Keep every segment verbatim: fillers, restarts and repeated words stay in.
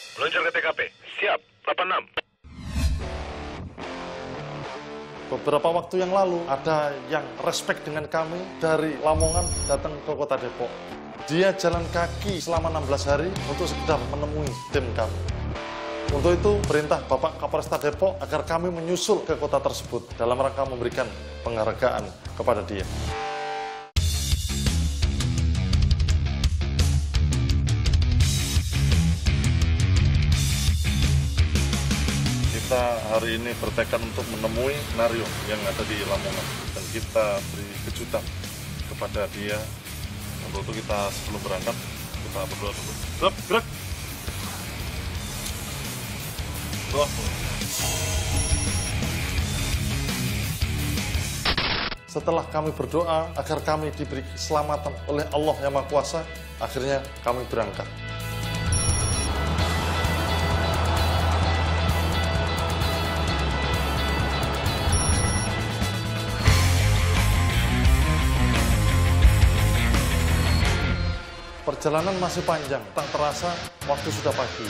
Meluncur ke T K P. Siap, delapan enam. Beberapa waktu yang lalu, ada yang respect dengan kami dari Lamongan datang ke kota Depok. Dia jalan kaki selama enam belas hari untuk sekedar menemui tim kami. Untuk itu, perintah Bapak Kapolresta Depok agar kami menyusul ke kota tersebut dalam rangka memberikan penghargaan kepada dia. Kita hari ini bertekad untuk menemui Naryo yang ada di Lamongan, dan kita beri kejutan kepada dia. Untuk itu kita sebelum berangkat kita berdoa dulu. Gerak, gerak. Doa. Setelah kami berdoa agar kami diberi keselamatan oleh Allah yang Maha Kuasa, akhirnya kami berangkat. Perjalanan masih panjang, tak terasa waktu sudah pagi.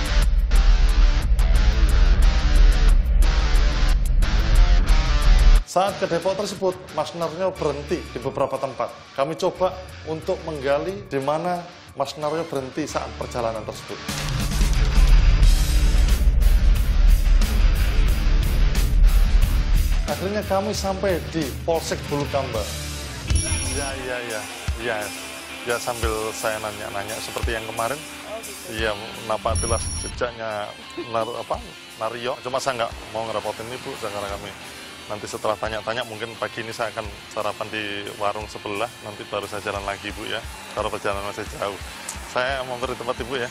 Saat ke Depok tersebut, Mas Naryo berhenti di beberapa tempat. Kami coba untuk menggali di mana Mas Naryo berhenti saat perjalanan tersebut. Akhirnya kami sampai di Polsek Bulukamba. Ya, ya, ya, ya. Ya, sambil saya nanya-nanya seperti yang kemarin. Iya, napatilah jejaknya nar, apa, Naryo. Cuma saya nggak mau ngerepotin Ibu, karena kami nanti setelah tanya-tanya mungkin pagi ini saya akan sarapan di warung sebelah. Nanti baru saya jalan lagi, Bu, ya. Kalau perjalanan masih jauh. Saya memberi tempat Ibu, ya.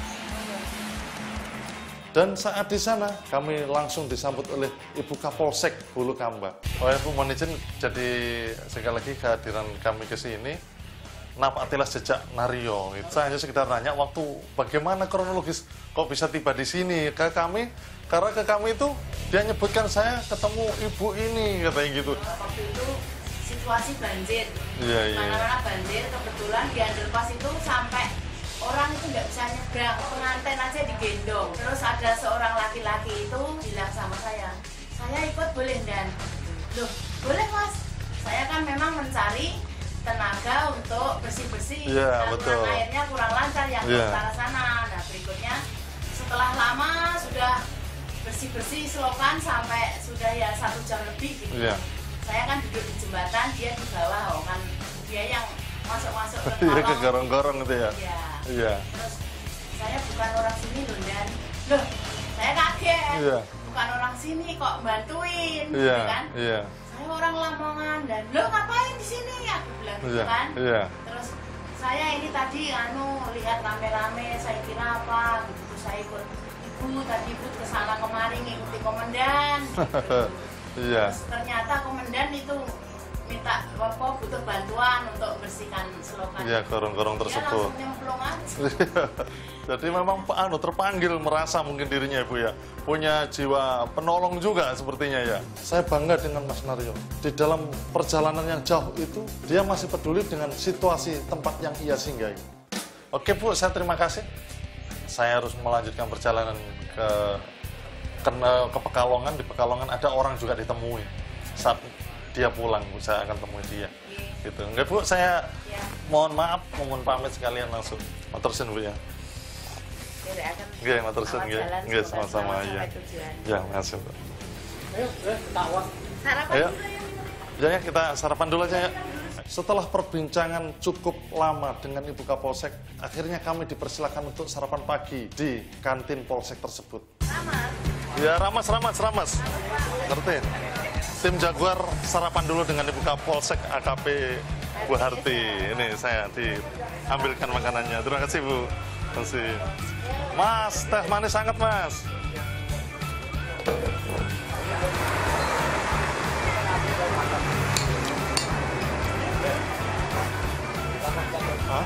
Dan saat di sana, kami langsung disambut oleh Ibu Kapolsek Bulukamba. Oh ya, Bu, mohon izin, jadi sekali lagi kehadiran kami ke sini, napatilah jejak Naryo. Saya hanya sekedar nanya waktu bagaimana kronologis kok bisa tiba di sini ke kami, karena ke kami itu dia nyebutkan saya ketemu ibu ini, katanya gitu. Waktu itu situasi banjir, iya, iya. mana-mana banjir, kebetulan di underpass itu sampai orang itu nggak bisa nyebrang, pengantin aja digendong. Terus ada seorang laki-laki itu bilang sama saya, saya ikut boleh dan, loh boleh Mas, saya kan memang mencari tenaga untuk bersih-bersih, yeah, saluran airnya kurang lancar yang yeah. ke arah sana. Nah berikutnya setelah lama sudah bersih-bersih selokan sampai sudah ya satu jam lebih gitu. Yeah. Saya kan duduk di jembatan, dia di bawah, oh kan dia yang masuk-masuk ke kolong. Iya, ke gorong-gorong itu ya. Iya. Yeah. Terus saya bukan orang sini loh dan, loh saya kaget, yeah. bukan orang sini kok bantuin, yeah. gitu kan? Yeah. Saya orang Lamongan dan lo ngapain di sini? Aku bilang gitu yeah, kan. Yeah. Terus saya ini tadi anu lihat rame-rame, saya kira apa gitu. Terus saya ikut ibu tadi ibu kesana kemari ngikuti komandan. Gitu. Yeah. Terus ternyata komandan itu minta apa butuh bantuan untuk bersihkan selokan. Iya, gorong-gorong tersebut. Dia langsung nyemplung aja. Jadi memang Pak Anu terpanggil merasa mungkin dirinya Ibu ya punya jiwa penolong juga sepertinya ya. Saya bangga dengan Mas Naryo. Di dalam perjalanan yang jauh itu dia masih peduli dengan situasi tempat yang ia singgahi. Oke Bu, saya terima kasih. Saya harus melanjutkan perjalanan ke ke, ke Pekalongan. Di Pekalongan ada orang juga ditemui. Saat dia pulang, Bu, saya akan temui dia. Gitu. Enggak Bu, saya ya. mohon maaf, mohon pamit sekalian langsung. Matursun Bu ya. Nggih, matursun nggih. Nggih, sama-sama ya. Ya, makasih Bu. Ayo, eh, tawar. Sarapan Ayo. dulu ya. Ya, kita sarapan dulu aja ya. Setelah perbincangan cukup lama dengan Ibu Kapolsek, akhirnya kami dipersilakan untuk sarapan pagi di kantin Polsek tersebut. Ramas. Ya, ramas, ramas, ramas. Ngerti? Tim Jaguar sarapan dulu dengan Ibu Kapolsek A K P Bu Harti. Ini saya diambilkan makanannya. Terima kasih Bu. Terima kasih. Mas, teh manis sangat Mas. Hah?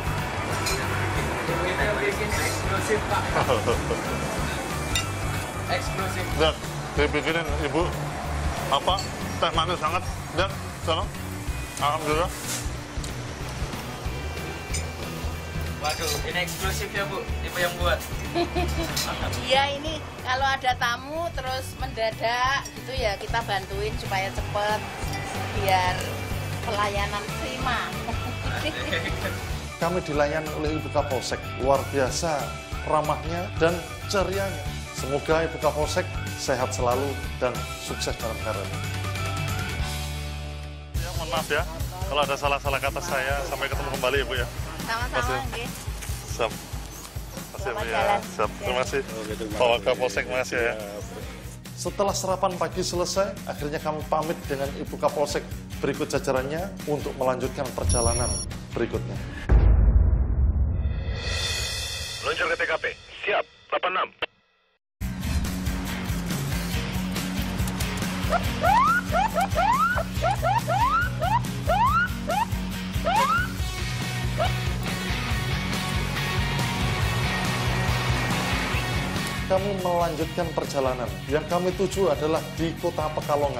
Eksklusif Pak. Eksklusif. Lihat, dibikinin Ibu apa? Teh manis sangat. Lihat, sana. Alhamdulillah. Waduh, ini eksklusif ya Bu, Ibu yang buat. Iya, ini kalau ada tamu terus mendadak gitu ya kita bantuin supaya cepet biar pelayanan prima. Kami dilayani oleh Ibu Kapolsek, luar biasa ramahnya dan cerianya. Semoga Ibu Kapolsek sehat selalu dan sukses dalam karirnya. Ya, mohon maaf ya, kalau ada salah-salah kata saya, sampai ketemu kembali Ibu ya. Sama-sama, nggih. Siap. Terima kasih Bu ya. Siap. Terima kasih. Pak Kapolsek, makasih ya. Setelah sarapan pagi selesai, akhirnya kami pamit dengan Ibu Kapolsek berikut jajarannya untuk melanjutkan perjalanan berikutnya. Meluncur ke T K P. Siap. delapan enam. Kami melanjutkan perjalanan. Yang kami tuju adalah di Kota Pekalongan.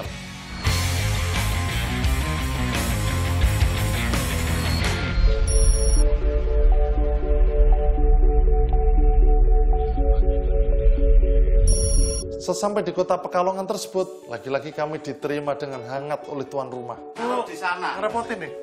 Sesampai di Kota Pekalongan tersebut, lagi-lagi kami diterima dengan hangat oleh tuan rumah. Kalau di sana. Ngerepotin nih?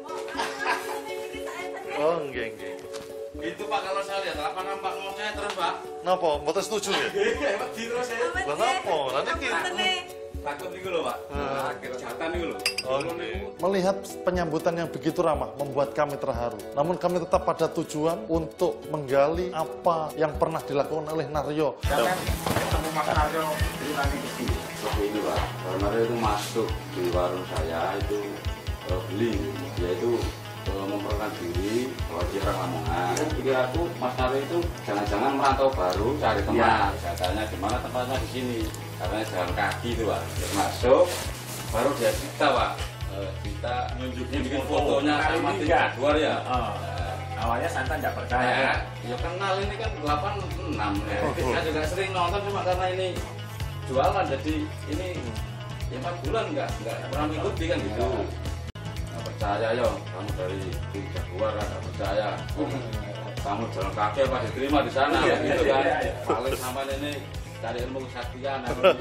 Oh, enggak, enggak. Itu Pak, kalau saya lihat apa nampak mau saya terus Pak. Napa? Mboten setuju ya? Iya, Pak, di terus ya. Lah napa? Lah niki Takut nih loh Pak. Kejahatan nih loh. melihat penyambutan yang begitu ramah membuat kami terharu. Namun kami tetap pada tujuan untuk menggali apa yang pernah dilakukan oleh Naryo. Jangan ketemu Mas Naryo itu nanti kecil. Seperti ini Pak. Kalau Naryo itu masuk di warung saya itu uh, beli, yaitu uh, memperkenalkan diri bahwa dia orang Lamongan. Pikir aku Mas Naryo itu jangan-jangan merantau baru cari teman. Saya tanya di mana tempatnya di sini. Katanya jalan kaki itu Pak. Dia masuk, baru dia cerita Pak. Uh, kita nunjukin fotonya sama di Jaguar ya. Awalnya Santa nggak percaya. Ya, ya kenal ini kan delapan enam ya. Saya juga sering nonton cuma karena ini jualan jadi ini ya empat bulan nggak nggak pernah mengikuti kan gitu. Nggak percaya yo, kamu dari Jaguar nggak percaya. Oh, kamu jalan kaki apa diterima di sana Iya, gitu iya, kan. iya, iya. Paling sama ini cari ilmu kesaktian.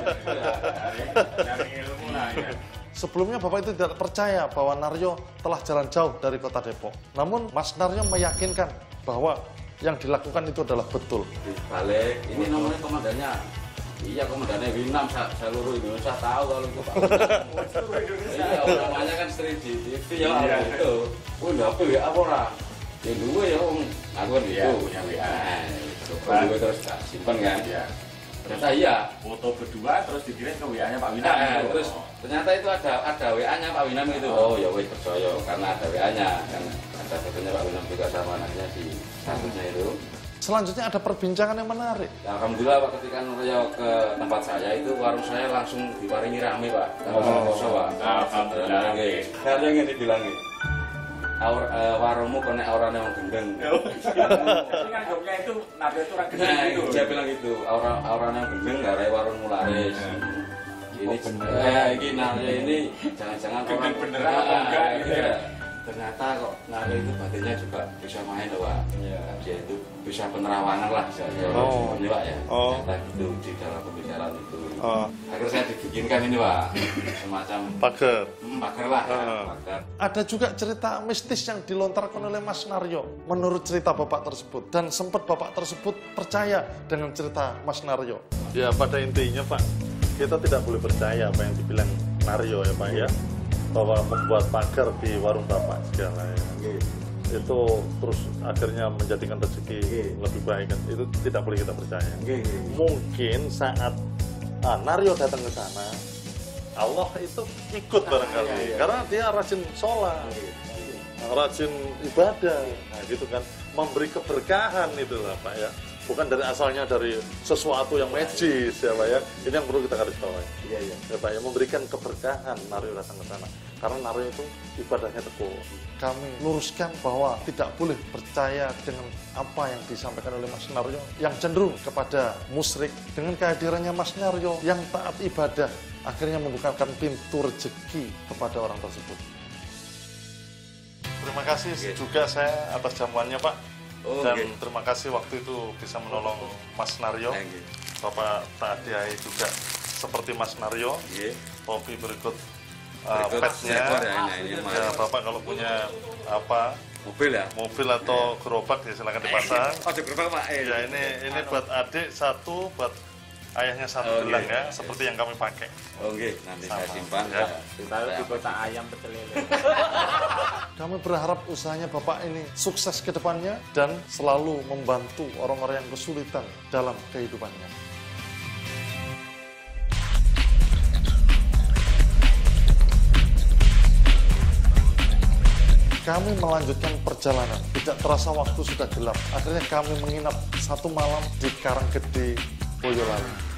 Dari ilmu lah ya. Sebelumnya Bapak itu tidak percaya bahwa Naryo telah jalan jauh dari kota Depok. Namun Mas Naryo meyakinkan bahwa yang dilakukan itu adalah betul. Di balik, ini namanya komandannya. Iya, komandannya Winam, seluruh Indonesia tahu kalau itu Pak. Iya, namanya kan sering di T V ya, Iya. itu. Oh, udah apa ya, apa ora? Ya dua ya, Om. Aku kan Iya, gitu. punya W A. Nah, gue terus tak simpan kan. Iya. Ternyata iya. Foto berdua terus dikirim ke W A-nya Pak Winam. Nah, gitu. terus ternyata itu ada ada W A-nya Pak Winam itu. Oh ya wes percaya karena ada W A-nya kan ada fotonya Pak Winam juga sama anaknya di statusnya itu. Selanjutnya ada perbincangan yang menarik. Ya, alhamdulillah Pak ketika Naryo ke tempat saya itu warung saya langsung diparingi rame Pak. Kosong kosong Pak. Alhamdulillah. Naryo yang dibilangi. Aur, uh, warungmu kena orang yang gendeng. Jadi kan jawabnya itu Naryo itu orang gede Nah, gitu. dia bilang gitu, orang orang yang gendeng garai warungmu laris. Ini Oh, bener. eh, ini Naryo ini jangan-jangan Gendeng orang beneran apa enggak gitu ya? iya. Ternyata kok Naryo itu badannya juga bisa main loh Pak. Iya. Dia itu bisa penerawangan lah bisa ya. Oh. Ini Pak ya. Oh. Ternyata gitu di dalam pembicaraan itu. Oh. Akhirnya saya dibikinkan ini Pak, semacam Pager. hmm, pagar lah, ya, Oh. pagar. Ada juga cerita mistis yang dilontarkan oleh Mas Naryo menurut cerita Bapak tersebut. Dan sempat Bapak tersebut percaya dengan cerita Mas Naryo. Ya pada intinya Pak, kita tidak boleh percaya apa yang dibilang Naryo ya Pak ya. Bahwa membuat pagar di warung Bapak segala ya. Itu terus akhirnya menjadikan rezeki lebih baik kan. Itu tidak boleh kita percaya. Mungkin saat ah, Naryo datang ke sana, Allah itu ikut barangkali. Karena dia rajin sholat, rajin ibadah, nah, gitu kan, memberi keberkahan itu lah Pak ya. Bukan dari asalnya dari sesuatu yang magis ya Pak ya. Ini yang perlu kita garis bawahi. Iya iya. Ya Pak ya, memberikan keberkahan Naryo datang ke sana. Karena Naryo itu ibadahnya teguh. Kami luruskan bahwa tidak boleh percaya dengan apa yang disampaikan oleh Mas Naryo yang cenderung kepada musyrik. Dengan kehadirannya Mas Naryo yang taat ibadah akhirnya membukakan pintu rezeki kepada orang tersebut. Terima kasih juga saya atas jamuannya Pak. Oh, Dan okay. terima kasih waktu itu bisa menolong Mas Naryo. Okay. Bapak tak hadiahi juga seperti Mas Naryo. Okay. Topi berikut, uh, Berikut petnya. seekor ya, ini, ini, Ya, Bapak kalau punya apa mobil ya? mobil atau gerobak ya silakan dipasang. Oh, gerobak Pak. Eh. Ya ini ini buat adik satu, buat ayahnya satu Oh, gelang okay. ya, seperti yang kami pakai. Oke, nanti Sama. saya simpan Ya. Ditaruh di kotak ayam pecel lele. Kami berharap usahanya Bapak ini sukses ke depannya dan selalu membantu orang-orang yang kesulitan dalam kehidupannya. Kami melanjutkan perjalanan. Tidak terasa waktu sudah gelap. Akhirnya kami menginap satu malam di Karanggede, Boyolali.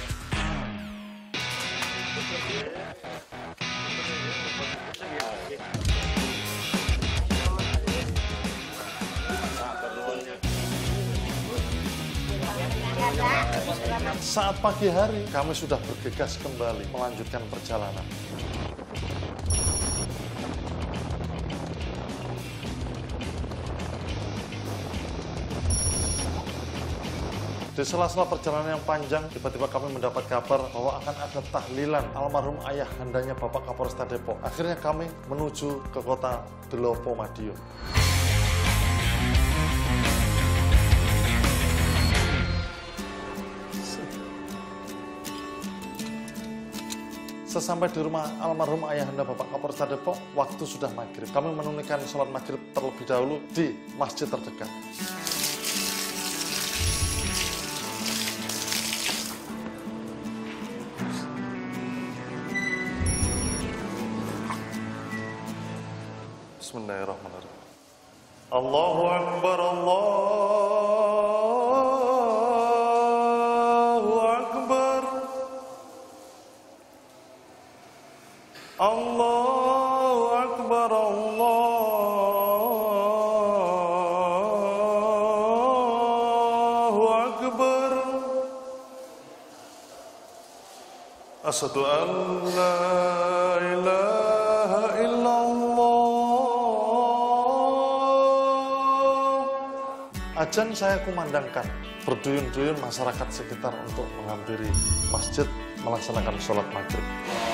Saat pagi hari, kami sudah bergegas kembali melanjutkan perjalanan. Di sela-sela perjalanan yang panjang, tiba-tiba kami mendapat kabar bahwa akan ada tahlilan almarhum ayah handanya Bapak Kapolresta Depok. Akhirnya kami menuju ke kota Delopo Madiun. Sesampai di rumah almarhum ayahanda Bapak Kapolresta Depok, waktu sudah maghrib. Kami menunaikan sholat maghrib terlebih dahulu di masjid terdekat. Bismillahirrahmanirrahim. Allahu Akbar, Allahu Akbar. Allahu Akbar, Allahu Akbar. Asyhadu an la ilaha illallah. Ajan saya kumandangkan, berduyun-duyun masyarakat sekitar untuk menghampiri masjid melaksanakan sholat maghrib.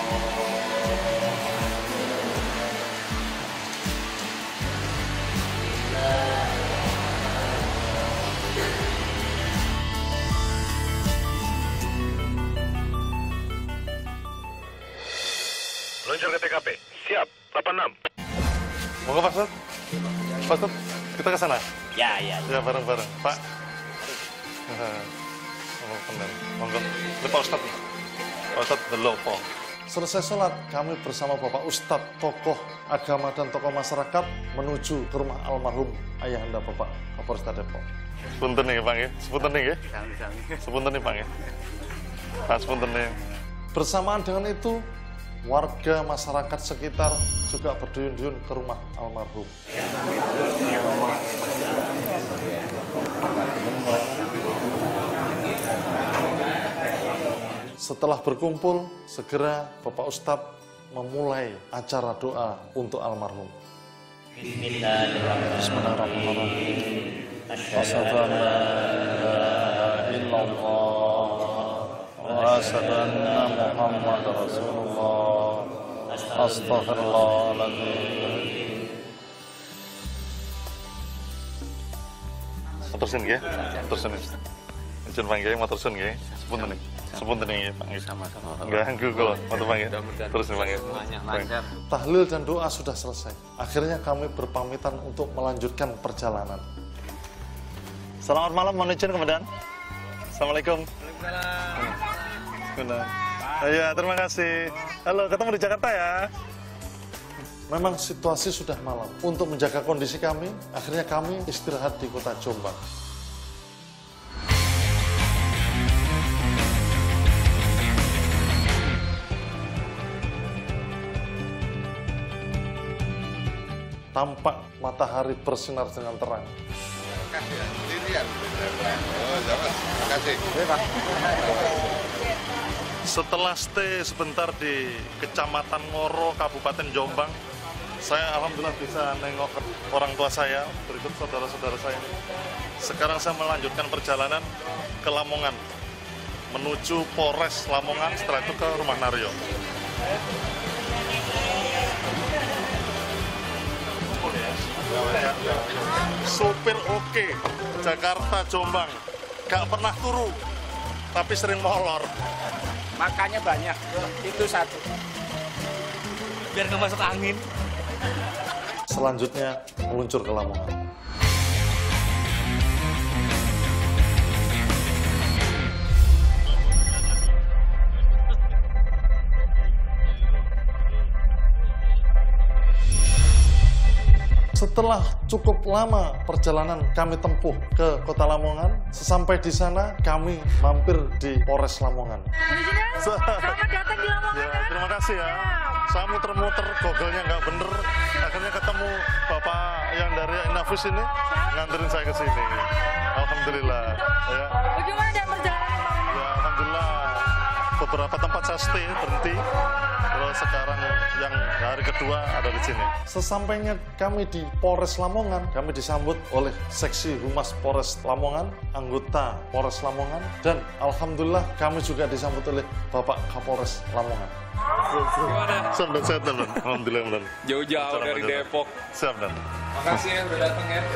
Meluncur ke T K P. Siap. delapan enam. Monggo Pak Ustadz. Pak Ustadz, kita ke sana. Ya, ya. Ya bareng-bareng, Pak. Oh, benar. Monggo. Ini Pak Ustadz nih. Pak Ustadz Delopo. Selesai sholat, kami bersama Bapak Ustadz, tokoh agama dan tokoh masyarakat menuju ke rumah almarhum ayahanda Bapak Kapolresta Depok. Sepunten nih Pak ya, sepunten nih ya. Sepunten nih Pak ya. Pak sepunten nih. Bersamaan dengan itu, warga masyarakat sekitar juga berduyun-duyun ke rumah almarhum. Setelah berkumpul, segera Bapak Ustadz memulai acara doa untuk almarhum. Bismillahirrahmanirrahim. Asyhadu an la ilaha illallah wa asyhadu anna Muhammadar Rasulullah. Astaghfirullahaladzim. Matursun nggih? Matursun. Izin panggih matursun nggih. Sepunten nggih. Sepunten nggih, Pak. Sama-sama. Ganggu kula, matur panggih. Terus panggih. Tahlil dan doa sudah selesai. Akhirnya kami berpamitan untuk melanjutkan perjalanan. Selamat malam, mohon izin kemudian. Assalamualaikum. Waalaikumsalam. Ya, terima kasih. Halo, ketemu di Jakarta ya. Memang situasi sudah malam. Untuk menjaga kondisi kami, akhirnya kami istirahat di kota Jombang. Tampak matahari bersinar dengan terang. Setelah stay sebentar di Kecamatan Ngoro, Kabupaten Jombang, Saya alhamdulillah bisa nengok orang tua saya, berikut saudara-saudara saya ini. Sekarang saya melanjutkan perjalanan ke Lamongan, menuju Polres Lamongan, setelah itu ke rumah Naryo. Supir oke, Jakarta Jombang, gak pernah turu, tapi sering molor. Makannya banyak, itu satu. Biar nggak masuk angin. Selanjutnya meluncur ke Lamongan. Setelah cukup lama perjalanan kami tempuh ke kota Lamongan, sesampai di sana kami mampir di Polres Lamongan. Selamat datang di Lamongan. Ya, terima kasih ya. Saya muter-muter, Google-nya nggak bener. Akhirnya ketemu Bapak yang dari Inafus ini, nganterin saya ke sini. Alhamdulillah. Ya. Bagaimana dan perjalanan kemarin? Ya, alhamdulillah. Beberapa tempat saya stay, berhenti. Terus sekarang yang hari kedua ada di sini. Sesampainya kami di Polres Lamongan, kami disambut oleh Seksi Humas Polres Lamongan, anggota Polres Lamongan, dan alhamdulillah kami juga disambut oleh Bapak Kapolres Lamongan. Gimana? Siap dan sehat dan alhamdulillah dan Jauh-jauh dari Depok. siap dan. Makasih ya udah datang ya.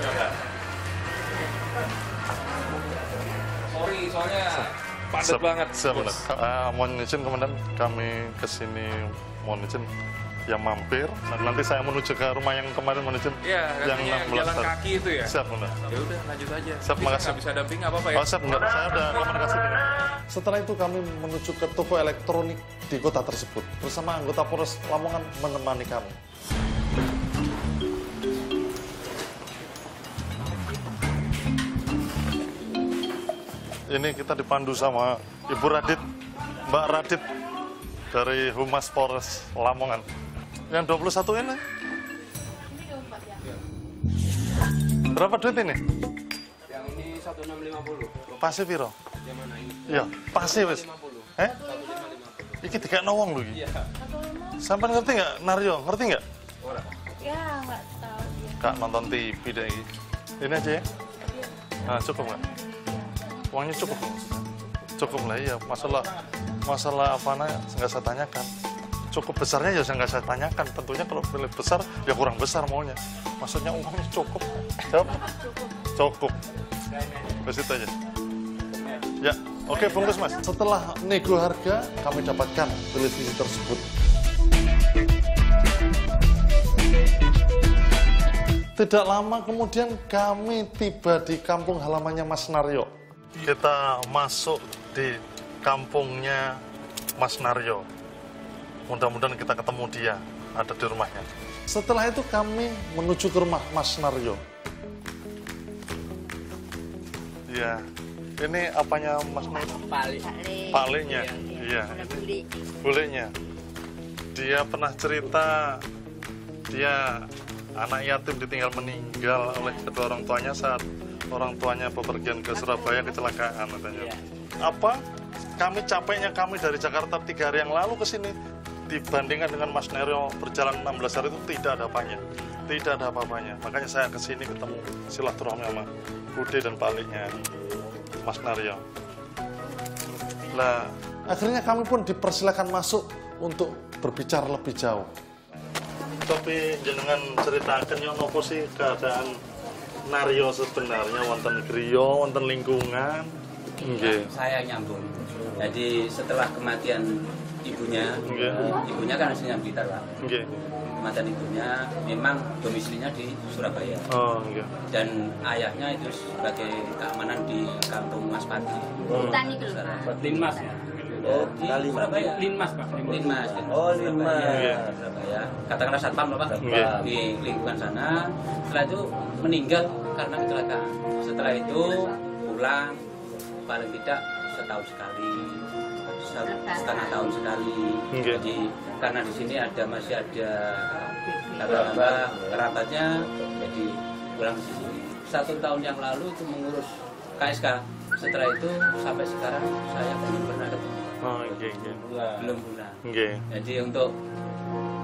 Sorry, soalnya padat banget. Siap dan. Uh, mohon izin komandan, kami kesini mohon izin yang mampir. Nanti saya menuju ke rumah yang kemarin mohon izin. Iya, yang katanya enam belas jalan tadi. kaki itu ya. Siap komandan. Ya udah lanjut aja. Siap, Bisa makasih. nggak bisa damping nggak apa-apa ya? Oh, siap, enggak. Saya udah komunikasi dengan. Setelah itu kami menuju ke toko elektronik di kota tersebut bersama anggota Polres Lamongan menemani kami. Ini kita dipandu sama Ibu Radit, Mbak Radit dari Humas Polres Lamongan. Yang dua puluh satu ini. Berapa duit ini? Yang ini satu enam lima nol. Pasti piro? Yang mana ini? Iya, pasti wis. Eh? Iki dikek nawong lho iki. Sampai ngerti nggak, Naryo? Ngerti nggak? Ya, nggak tahu dia. Kak nonton T V deh ini. Ini aja ya? Nah, cukup nggak? Uangnya cukup nggak? Cukup lah, iya. Masalah masalah apa namanya nggak saya tanyakan. Cukup besarnya ya nggak saya tanyakan. Tentunya kalau pilih besar ya kurang besar maunya. Maksudnya uangnya cukup. Jawab. Cukup. Ke situ aja. Ya, oke bungkus mas. Setelah nego harga, kami dapatkan televisi tersebut. Tidak lama kemudian kami tiba di kampung halamannya Mas Naryo. Kita masuk di kampungnya Mas Naryo. Mudah-mudahan kita ketemu dia, ada di rumahnya. Setelah itu kami menuju ke rumah Mas Naryo. Ya, ini apanya Mas Naryo? Pali. Palenya. Iya. Bulenya. Dia pernah cerita dia anak yatim ditinggal meninggal oleh kedua orang tuanya saat orang tuanya bepergian ke Surabaya kecelakaan katanya. Apa? Kami capeknya kami dari Jakarta tiga hari yang lalu ke sini dibandingkan dengan Mas Naryo berjalan enam belas hari itu tidak ada apanya. Tidak ada apa-apanya. Makanya saya ke sini ketemu silaturahmi sama Bude dan paliknya Mas Naryo. Lah, akhirnya kami pun dipersilakan masuk untuk berbicara lebih jauh. Tapi jenengan ceritakan yang nopo sih keadaan Naryo sebenarnya wonten griya, wonten lingkungan. Nggih. Saya nyambung. Jadi setelah kematian ibunya, Nggih. ibunya kan aslinya Blitar, Pak. Nggih. Kematian ibunya memang domisilinya di Surabaya. Oh, nggih. Dan ayahnya itu sebagai keamanan di kampung Mas Pati. Hutan itu. Linmas. Oh, di Surabaya. Linmas, Pak. Linmas. Oh, Linmas. Surabaya. Surabaya. Katakanlah satpam loh, Pak. Nggih. Di lingkungan sana. Setelah itu meninggal karena kecelakaan. Setelah itu pulang paling tidak setahun sekali, setengah tahun sekali. Nggih. Jadi karena di sini ada masih ada kerabat kerabatnya, jadi pulang ke sini. Satu tahun yang lalu itu mengurus K S K. Setelah itu sampai sekarang saya belum pernah ketemu. Oh, nggih, nggih. Belum pernah. Nggih. Jadi untuk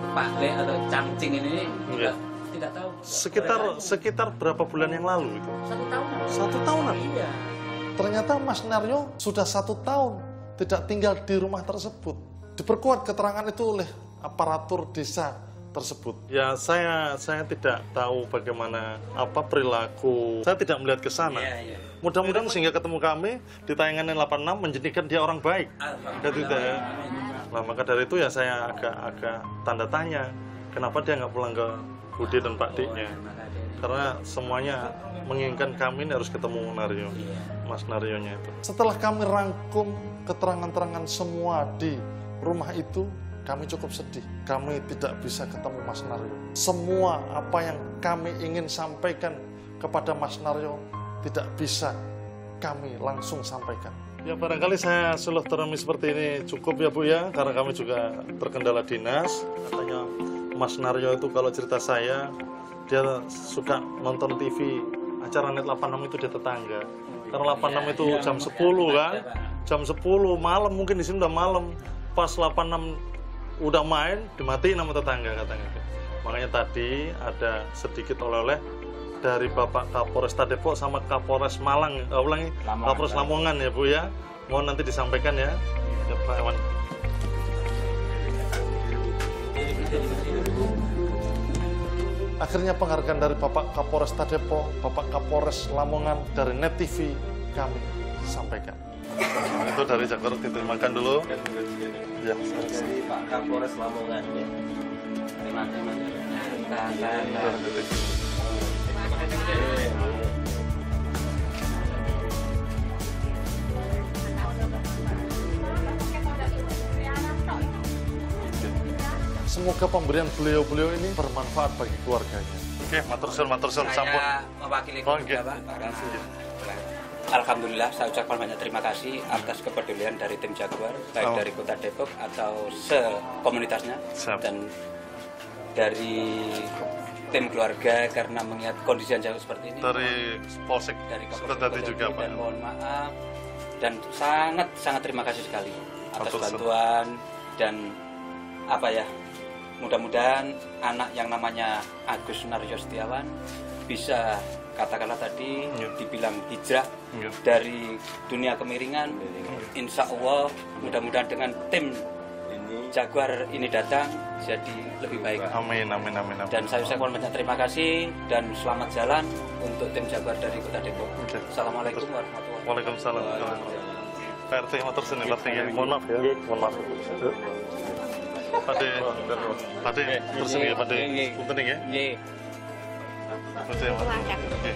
Pak Le atau Cangcing ini juga Iya. tidak tahu. Sekitar sekitar berapa bulan yang lalu itu? Satu tahunan. Satu tahunan? Iya. Ternyata Mas Naryo sudah satu tahun tidak tinggal di rumah tersebut. Diperkuat keterangan itu oleh aparatur desa tersebut. Ya saya saya tidak tahu bagaimana apa perilaku. Saya tidak melihat ke sana. Iya, iya. Mudah-mudahan sehingga ketemu kami di tayangan delapan puluh enam menjadikan dia orang baik. Kan gitu ya. Nah, maka dari itu ya saya agak-agak tanda tanya kenapa dia nggak pulang ke Bude dan Pak Diknya. Karena semuanya menginginkan kami ini harus ketemu Naryo, Mas Naryonya itu. Setelah kami rangkum keterangan-terangan semua di rumah itu, kami cukup sedih. Kami tidak bisa ketemu Mas Naryo. Semua apa yang kami ingin sampaikan kepada Mas Naryo tidak bisa kami langsung sampaikan. Ya barangkali saya suluh terami seperti ini cukup ya Bu ya, karena kami juga terkendala dinas. Katanya Mas Naryo itu kalau cerita saya, dia suka nonton T V acara Net delapan puluh enam itu dia tetangga. Karena delapan puluh enam itu jam sepuluh kan, jam sepuluh malam, mungkin di sini udah malam. Pas delapan puluh enam udah main, dimatiin sama tetangga katanya. Makanya tadi ada sedikit oleh-oleh dari Bapak Kapolresta Depok sama Kapolres Malang, uh, ulangi, Lamongan, Kapolres Lamongan ya Bu ya. Mohon nanti disampaikan ya, ya Pak Ewan. Akhirnya penghargaan dari Bapak Kapolresta Depok, Bapak Kapolres Lamongan dari Net T V kami sampaikan. Itu dari Jakarta, diterimakan dulu. Ya, dari Pak Kapolres Lamongan ya. Terima kasih. Semoga pemberian beliau-beliau ini bermanfaat bagi keluarganya. Oke, matur suwun, matur suwun, sampun. Saya mewakili Oh, keluarga, Pak. Alhamdulillah, saya ucapkan banyak terima kasih atas kepedulian dari tim Jaguar, baik Oh. dari Kota Depok atau se-komunitasnya, Siap. dan dari tim keluarga karena melihat kondisi yang jauh seperti ini. Dari Polsek Dari Kapolres Sukadadi juga Pak. dan mohon maaf dan sangat sangat terima kasih sekali atas Matur suwun. bantuan dan apa ya, mudah-mudahan anak yang namanya Agus Naryo Setiawan bisa katakanlah tadi Ya. dibilang hijrah Ya. dari dunia kemiringan. Insya Allah mudah-mudahan dengan tim Jaguar ini datang jadi lebih baik. Amin, amin, amin, amin. Dan saya ucapkan banyak terima kasih dan selamat jalan untuk tim Jaguar dari Kota Depok. Oke. Assalamualaikum warahmatullahi wabarakatuh. Waalaikumsalam. Pak R T matur suwun Pak R T. Mohon maaf ya. Mohon maaf. Pade, pade, terus ini pade, punten ya. Nggih. Pade, oke.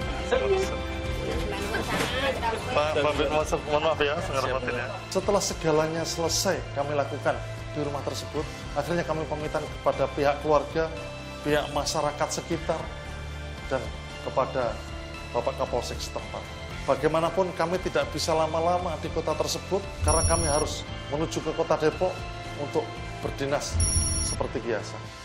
Pak, Pak Ben, mohon maaf ya, sengaja ya. Setelah segalanya selesai kami lakukan di rumah tersebut, akhirnya kami pamitan kepada pihak keluarga, pihak masyarakat sekitar, dan kepada Bapak Kapolsek setempat. Bagaimanapun kami tidak bisa lama-lama di kota tersebut karena kami harus menuju ke Kota Depok untuk berdinas seperti biasa.